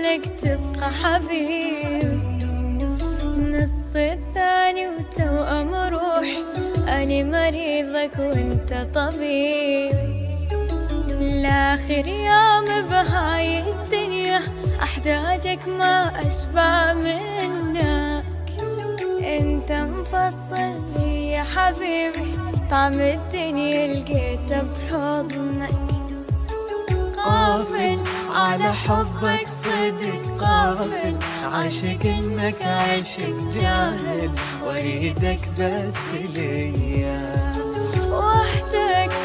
انك تبقى حبيبي، نص الثاني وتوأم روحي، أنا مريضك وانت طبيبي. لآخر يوم بهاي الدنيا أحتاجك ما أشبع منك، انت مفصل لي يا حبيبي، طعم الدنيا لقيته بحضنك. قافل على حبك صدق قافل، عاشق انك عاشق جاهل، واريدك بس ليا وحدك